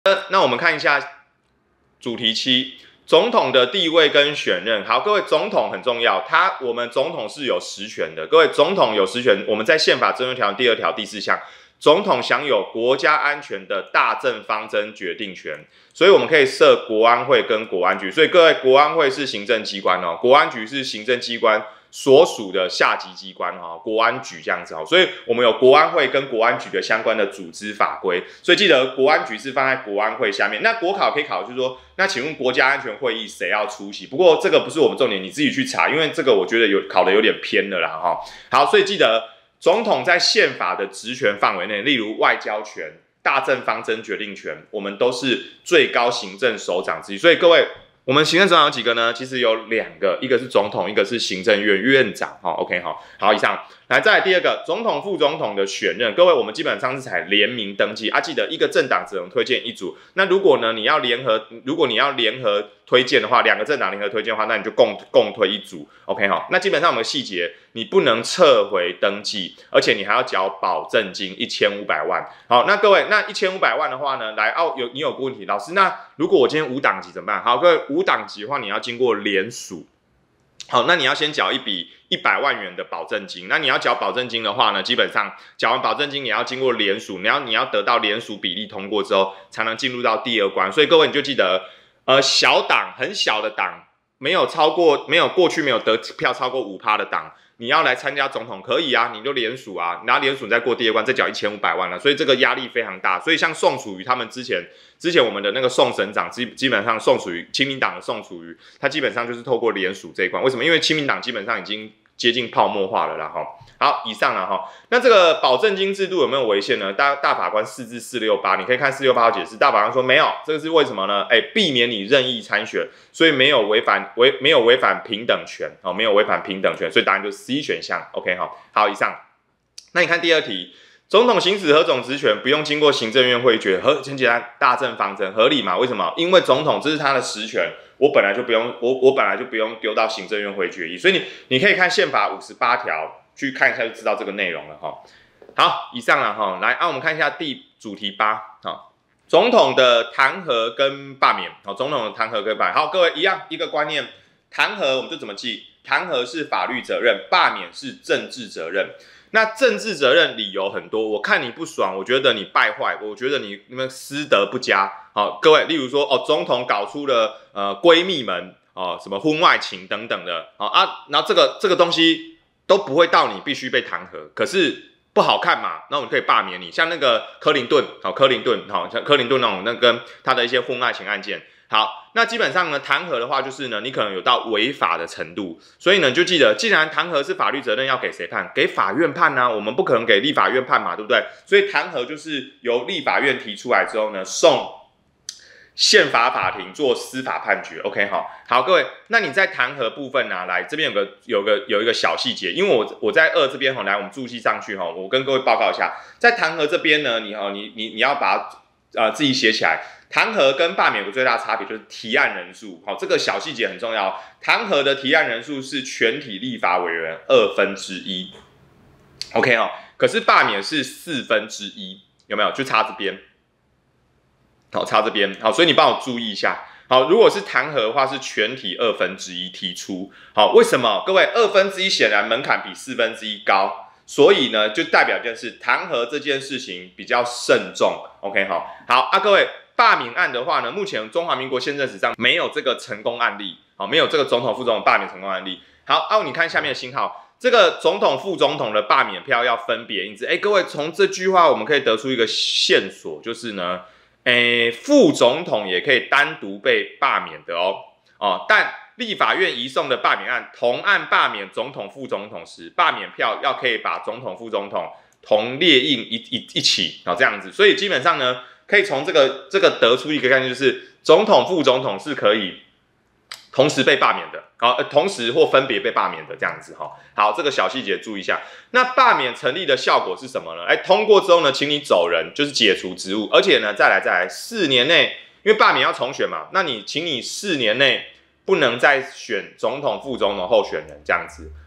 那我们看一下主题7，总统的地位跟选任。好，各位，总统很重要，我们总统是有实权的。各位，总统有实权，我们在宪法征用条第2条第4项，总统享有国家安全的大政方针决定权，所以我们可以设国安会跟国安局。所以各位，国安会是行政机关哦，国安局是行政机关所属的下级机关国安局这样子所以我们有国安会跟国安局的相关的组织法规，所以记得国安局是放在国安会下面。那国考可以考就是说，那请问国家安全会议谁要出席？不过这个不是我们重点，你自己去查，因为这个我觉得考的有点偏了啦好，所以记得总统在宪法的职权范围内，例如外交权、大政方针决定权，我们都是最高行政首长之一。所以各位，我们行政首长有几个呢？其实有2个，一个是总统，一个是行政院院长。OK 好，以上来再来第2个，总统、副总统的选任。各位，我们基本上是采联名登记记得一个政党只能推荐1组。那如果呢你要联合推荐的话，2个政党联合推荐的话，那你就共推1组。OK 那基本上我们细节，你不能撤回登记，而且你还要缴保证金1500万。好，那各位，那1500万的话呢，你有个问题，老师，那如果我今天无党籍怎么办？好，各位，无党籍的话，你要经过联署。好，那你要先缴一笔100万元的保证金。那你要缴保证金的话呢，基本上缴完保证金，你要经过联署，你要得到联署比例通过之后，才能进入到第2关。所以各位你就记得，小党很小的党，过去没有得票超过5%的党，你要来参加总统可以啊，你就联署啊，然后联署再过第2关，再缴1500万了，所以这个压力非常大。所以像宋楚瑜他们之前我们的那个宋省长，基本上宋楚瑜亲民党的宋楚瑜，他基本上就是透过联署这一关。为什么？因为亲民党基本上已经接近泡沫化了啦好，以上啦那这个保证金制度有没有违宪呢？大法官4至468，你可以看468号解释。大法官说没有，这个是为什么呢？避免你任意参选，所以没有违反平等权没有违反平等权，所以答案就是 C 选项。OK 好，以上。那你看第2题。总统行使何种职权不用经过行政院会决，很简单，大政方针合理嘛？为什么？因为总统这是他的实权，我本来就不用丢到行政院会决议，所以你可以看宪法58条去看一下就知道这个内容了好，以上了来我们看一下主题8总统的弹劾跟罢免总统的弹劾跟罢免。好，各位一样一个观念，弹劾我们就怎么记？弹劾是法律责任，罢免是政治责任。那政治责任理由很多，我看你不爽，我觉得你败坏，我觉得你们私德不佳。好，各位，例如说总统搞出了闺蜜们什么婚外情等等的然后这个东西都不会到你必须被弹劾，可是不好看嘛，那我们可以罢免你。像那个柯林顿像柯林顿那种那跟他的一些婚外情案件。好，那基本上呢，弹劾的话就是呢，你可能有到违法的程度，所以呢，就记得，既然弹劾是法律责任，要给谁判？给法院判啊，我们不可能给立法院判嘛，对不对？所以弹劾就是由立法院提出来之后呢，送宪法法庭做司法判决。OK 好，各位，那你在弹劾部分来这边有一个小细节，因为我在2这边来我们注记上去我跟各位报告一下，在弹劾这边呢，你要把自己写起来。弹劾跟罢免有个最大的差别就是提案人数，这个小细节很重要。弹劾的提案人数是全体立法委员1/2 ，OK 可是罢免是1/4，有没有？就差这边，差这边，所以你帮我注意一下。如果是弹劾的话，是全体1/2提出，为什么？各位1/2显然门槛比1/4高。所以呢，就代表就是弹劾这件事情比较慎重。OK 好各位，罢免案的话呢，目前中华民国宪政史上没有这个成功案例，没有这个总统、副总统罢免成功案例。好，你看下面的星号，这个总统、副总统的罢免票要分别印制。各位从这句话我们可以得出一个线索，就是呢，副总统也可以单独被罢免的但立法院移送的罢免案，同案罢免总统、副总统时，罢免票要可以把总统、副总统同列印一起这样子。所以基本上呢，可以从这个得出一个概念，就是总统、副总统是可以同时被罢免的，同时或分别被罢免的这样子好，这个小细节注意一下。那罢免成立的效果是什么呢？通过之后呢，请你走人，就是解除职务，而且呢，再来4年内，因为罢免要重选嘛，那请你4年内不能再选总统、副总统候选人这样子。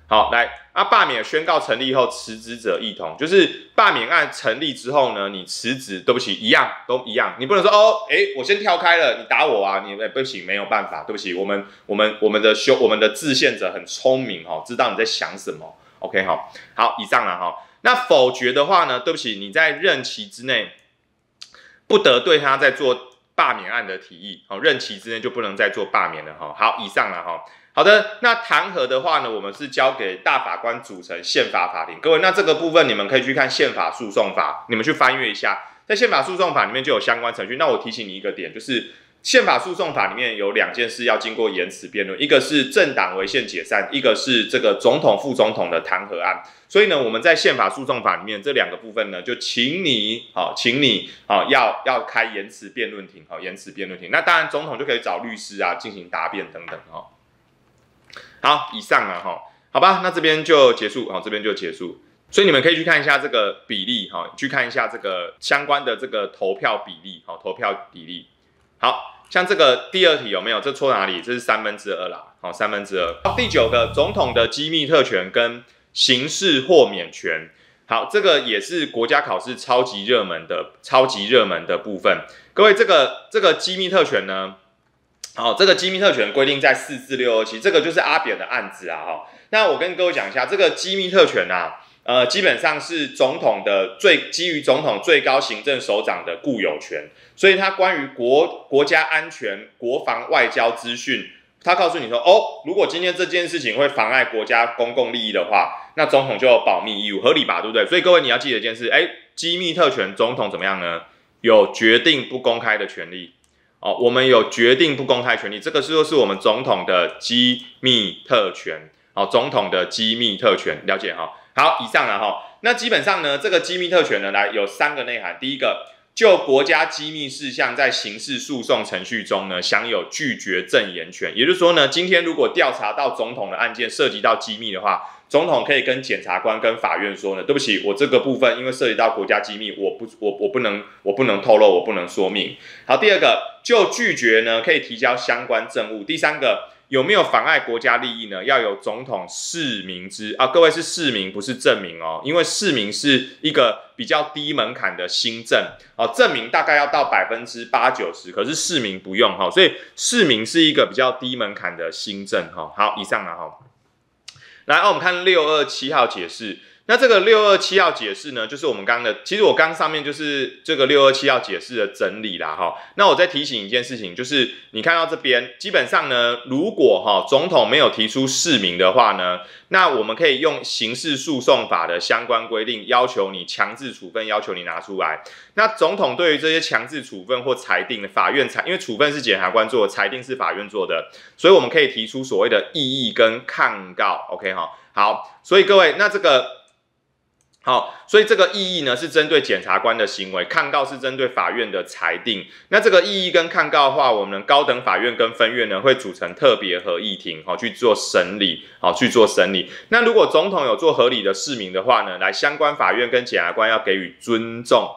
好，来罢免宣告成立后，辞职者一同，就是罢免案成立之后呢，你辞职，对不起，一样都一样，你不能说我先跳开了，你打我啊，对不起，没有办法，对不起，我们的制宪者很聪明知道你在想什么 ，OK 好，以上了哈。那否决的话呢，对不起，你在任期之内不得对他再做罢免案的提议，任期之内就不能再做罢免了哈。好，以上了哈。好的，那弹劾的话呢，我们是交给大法官组成宪法法庭。各位，那这个部分你们可以去看宪法诉讼法，你们去翻阅一下，在宪法诉讼法里面就有相关程序。那我提醒你一个点，就是宪法诉讼法里面有2件事要经过言辞辩论，一个是政党违宪解散，一个是这个总统、副总统的弹劾案。所以呢，我们在宪法诉讼法里面这2个部分呢，就请你要开言辞辩论庭，言辞辩论庭。那当然，总统就可以找律师啊进行答辩等等哈。好，以上啊哈，好吧，那这边就结束，这边就结束。所以你们可以去看一下这个比例去看一下这个相关的这个投票比例投票比例。好像这个第2题有没有？这错哪里？这是2/3啦，2/3。第9个，总统的机密特权跟刑事豁免权。好，这个也是国家考试超级热门的部分。各位，这个机密特权呢？这个机密特权规定在4至627，这个就是阿扁的案子啊那我跟各位讲一下，这个机密特权基本上是基于总统最高行政首长的固有权，所以它关于国家安全、国防、外交资讯，他告诉你说，如果今天这件事情会妨碍国家公共利益的话，那总统就有保密义务，合理吧？对不对？所以各位你要记得一件事，机密特权，总统怎么样呢？有决定不公开的权利。我们有决定不公开权利，这个就是我们总统的机密特权。总统的机密特权，了解哈？好，以上了哈。那基本上呢，这个机密特权呢，有3个内涵。第一个，就国家机密事项在刑事诉讼程序中呢，享有拒绝证言权。也就是说呢，今天如果调查到总统的案件涉及到机密的话，总统可以跟检察官、跟法院说呢，对不起，我这个部分因为涉及到国家机密，我不能透露，我不能说明。好，第2个，就拒绝呢，可以提交相关证物。第3个，有没有妨碍国家利益呢？要有总统释明之各位是释明，不是证明因为释明是一个比较低门槛的新证证明大概要到80%-90%，可是释明不用所以释明是一个比较低门槛的新证好，以上了来，我们看627号解释。那这个627号解释呢，就是我们刚刚的，其实我刚上面就是这个627号解释的整理啦那我再提醒一件事情，就是你看到这边，基本上呢，如果总统没有提出释明的话呢，那我们可以用刑事诉讼法的相关规定，要求你强制处分，要求你拿出来。那总统对于这些强制处分或裁定，法院因为处分是检察官做的，裁定是法院做的，所以我们可以提出所谓的异议跟抗告 ，OK 好，所以各位，那这个。所以这个异议呢是针对检察官的行为，抗告是针对法院的裁定。那这个异议跟抗告的话，我们高等法院跟分院呢会组成特别合议庭，去做审理，那如果总统有做合理的释明的话呢，来相关法院跟检察官要给予尊重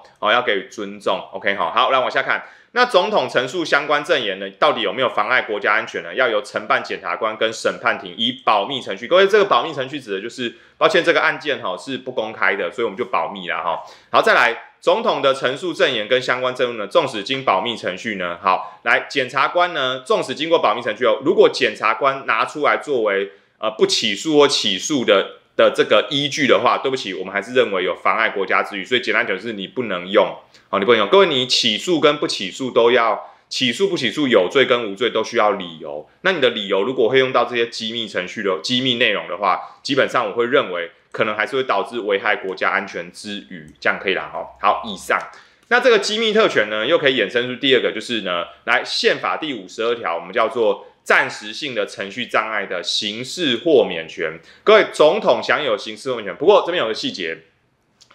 ，OK 好，来往下看。那总统陈述相关证言呢，到底有没有妨碍国家安全呢？要由承办检察官跟审判庭以保密程序。各位，这个保密程序指的就是，抱歉，这个案件是不公开的，所以我们就保密啦好，再来，总统的陈述证言跟相关证物呢，纵使经保密程序呢，好，来，检察官呢，纵使经过保密程序如果检察官拿出来作为不起诉或起诉的这个依据的话，对不起，我们还是认为有妨碍国家之余，所以简单讲就是你不能用，你不能用。各位，你起诉跟不起诉都要，起诉不起诉，有罪跟无罪都需要理由。那你的理由如果会用到这些机密程序的机密内容的话，基本上我会认为可能还是会导致危害国家安全之余，这样可以啦好，以上。那这个机密特权呢，又可以衍生出第2个，就是呢，来宪法第52条，我们叫做暂时性的程序障碍的刑事豁免权。各位，总统享有刑事豁免权，不过这边有个细节，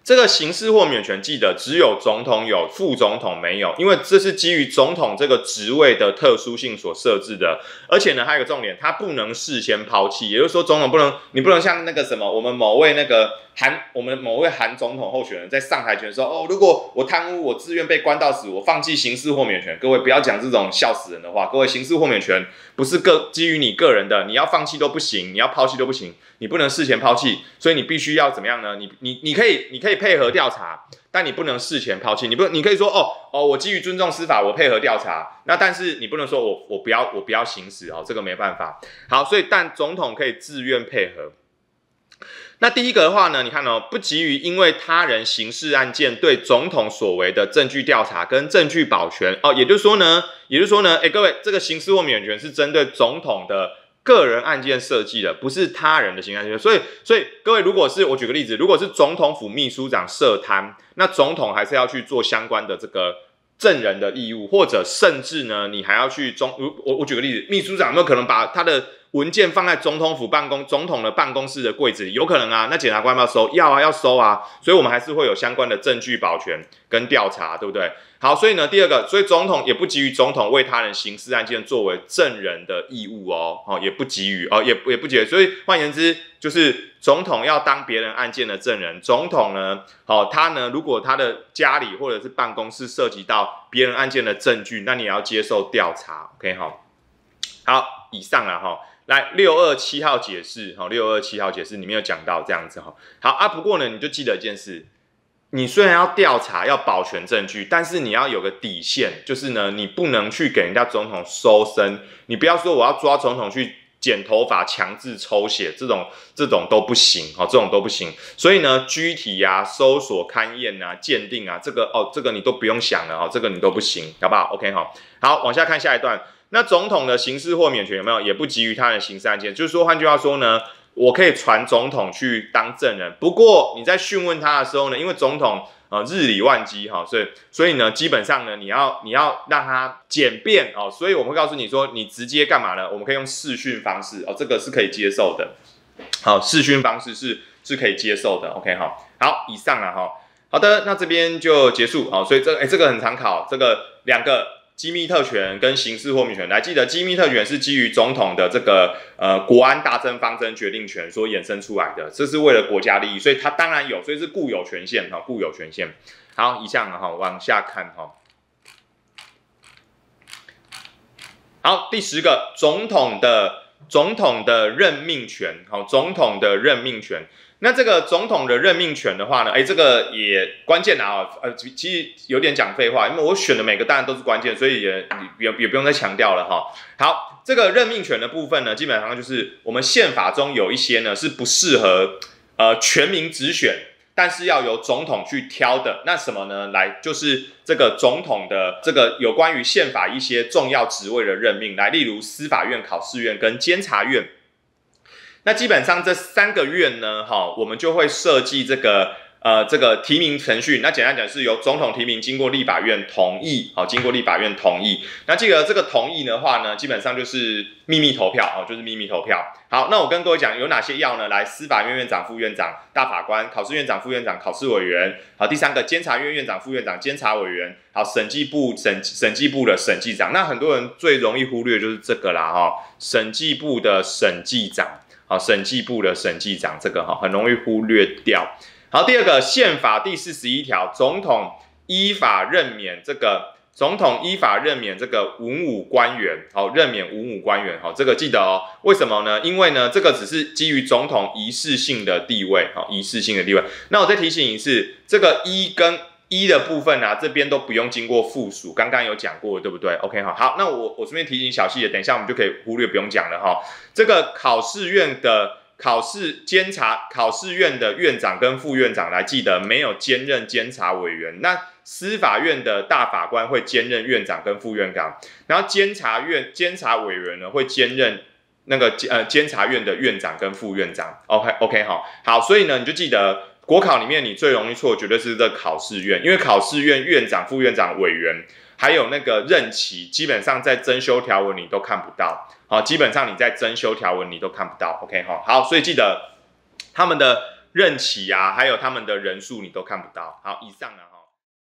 这个刑事豁免权记得只有总统有，副总统没有，因为这是基于总统这个职位的特殊性所设置的。而且呢，还有一个重点，他不能事先抛弃，也就是说，总统你不能像那个什么，我们某位韩总统候选人在上台前说，哦，如果我贪污，我自愿被关到死，我放弃刑事豁免权。各位不要讲这种笑死人的话，各位刑事豁免权不是基于你个人的，你要放弃都不行，你要抛弃都不行，你不能事前抛弃，所以你必须要怎么样呢？你可以配合调查，但你不能事前抛弃。你可以说我基于尊重司法，我配合调查。那但是你不能说我不要行使这个没办法。好，所以但总统可以自愿配合。那第一个的话呢，你看不急于因为他人刑事案件对总统所为的证据调查跟证据保全也就是说呢，各位，这个刑事豁免权是针对总统的个人案件设计的，不是他人的刑事案件。所以各位，我举个例子，如果是总统府秘书长涉贪，那总统还是要去做相关的这个证人的义务，或者甚至呢，你还要去我举个例子，秘书长有没有可能把他的文件放在总统的办公室的柜子里？有可能啊，那检察官要不要收？要收啊，所以我们还是会有相关的证据保全跟调查，对不对？好，所以呢，第二个，所以总统也不急于总统为他人刑事案件作为证人的义务也不急于也不急于，所以换言之，就是总统要当别人案件的证人，总统呢，他呢，如果他的家里或者是办公室涉及到别人案件的证据，那你也要接受调查 ，OK 好，以上啦来627号解释，627号解释里面有讲到这样子好不过呢，你就记得一件事，你虽然要调查要保全证据，但是你要有个底线，就是呢，你不能去给人家总统搜身，你不要说我要抓总统去剪头发强制抽血，这种都不行这种都不行。所以呢，拘提啊、搜索、勘验啊、鉴定啊，这个你都不用想了这个你都不行，好不好 ？OK 好，往下看下一段。那总统的刑事豁免权有没有？也不急于他人刑事案件，就是说，换句话说呢，我可以传总统去当证人，不过你在讯问他的时候呢，因为总统日理万机所以呢，基本上呢，你要让他简便所以我们会告诉你说，你直接干嘛呢？我们可以用视讯方式这个是可以接受的。好，视讯方式是可以接受的。OK 好，以上啦好的，那这边就结束所以这个很常考，这个两个。机密特权跟刑事豁免权，来记得机密特权是基于总统的这个国安大政方针决定权所衍生出来的，这是为了国家利益，所以它当然有，所以是固有权限固有权限。好，以上往下看好，第10个，总统的任命权，总统的任命权。那这个总统的任命权的话呢，这个也关键其实有点讲废话，因为我选的每个当然都是关键，所以也不用再强调了好，这个任命权的部分呢，基本上就是我们宪法中有一些呢是不适合全民直选，但是要由总统去挑的。那什么呢？就是这个总统的这个有关于宪法一些重要职位的任命，例如司法院、考试院跟监察院。那基本上这3个院呢，我们就会设计这个提名程序。那简单讲是由总统提名，经过立法院同意，经过立法院同意。那这个同意的话呢，基本上就是秘密投票，就是秘密投票。好，那我跟各位讲有哪些要呢？来，司法院院长、副院长、大法官、考试院长、副院长、考试委员。好，第3个监察院院长、副院长、监察委员。好，审计部的审计长。那很多人最容易忽略就是这个啦审计部的审计长。好，审计部的审计长这个很容易忽略掉。好，第2个，宪法第41条，总统依法任免这个文武官员，任免文武官员，这个记得为什么呢？因为呢，这个只是基于总统仪式性的地位，仪式性的地位。那我再提醒一次，这个一的部分这边都不用经过附属，刚刚有讲过，对不对 ？OK 好，那我顺便提醒小细节，等一下我们就可以忽略，不用讲了这个考试院的院长跟副院长，来记得没有兼任监察委员。那司法院的大法官会兼任院长跟副院长，然后监察委员呢会兼任那个监察院的院长跟副院长。OK 好，所以呢你就记得。国考里面你最容易错绝对是这考试院，因为考试院院长、副院长、委员，还有那个任期，基本上在增修条文你都看不到。基本上你在增修条文你都看不到。OK 好，所以记得他们的任期啊，还有他们的人数你都看不到。好，以上啊。